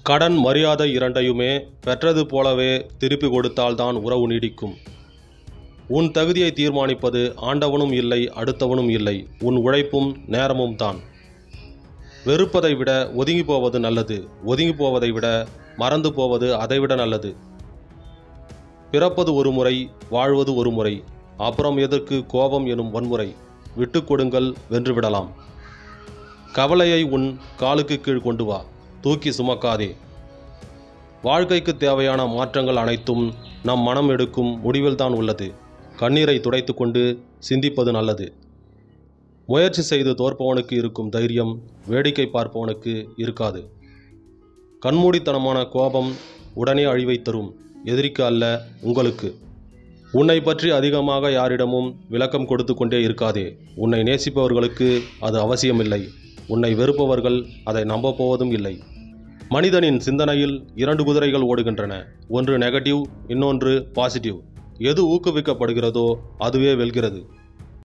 கடன் மரியாதை இரண்டையுமே பெற்றது போலவே திருப்பி கொடுத்தால்தான் உறவு நீடிக்கும். உன் தகுதியை தீர்மானிப்பது ஆண்டவனும் இல்லை, அடுத்தவனும் இல்லை, உன் உழைப்பும் நேரமும் தான். வெறுப்பதை விட ஒதுங்கி போவது நல்லது. ஒதுங்கி போவதை விட மறந்து போவது அதைவிட நல்லது. பிறப்பது ஒரு முறை, வாழ்வது ஒரு முறை. அப்புறம் எதற்கு கோபம் எனும் வன்முறை? விட்டு கொடுங்கள், வென்றுவிடலாம். கவலையை உன் காலுக்கு கீழ் கொண்டு வா, தூக்கி சுமக்காதே. வாழ்க்கைக்கு தேவையான மாற்றங்கள் அனைத்தும் நம் மனம் எடுக்கும் முடிவில்தான் உள்ளது. கண்ணீரை துடைத்து கொண்டு சிந்திப்பது நல்லது. முயற்சி செய்து தோற்பவனுக்கு இருக்கும் தைரியம் வேடிக்கை பார்ப்பவனுக்கு இருக்காது. கண்மூடித்தனமான கோபம் உடனே அழிவை தரும், எதிரிக்கு அல்ல, உங்களுக்கு. உன்னை பற்றி அதிகமாக யாரிடமும் விளக்கம் கொடுத்து கொண்டே இருக்காதே. உன்னை நேசிப்பவர்களுக்கு அது அவசியமில்லை. உன்னை வெறுப்பவர்கள் அதை நம்பப் போவதும் இல்லை. மனிதனின் சிந்தனையில் 2 குதிரைகள் ஓடுகின்றன. ஒன்று நெகட்டிவ், இன்னொன்று பாசிட்டிவ். எது ஊக்குவிக்கப்படுகிறதோ அதுவே வெல்கிறது.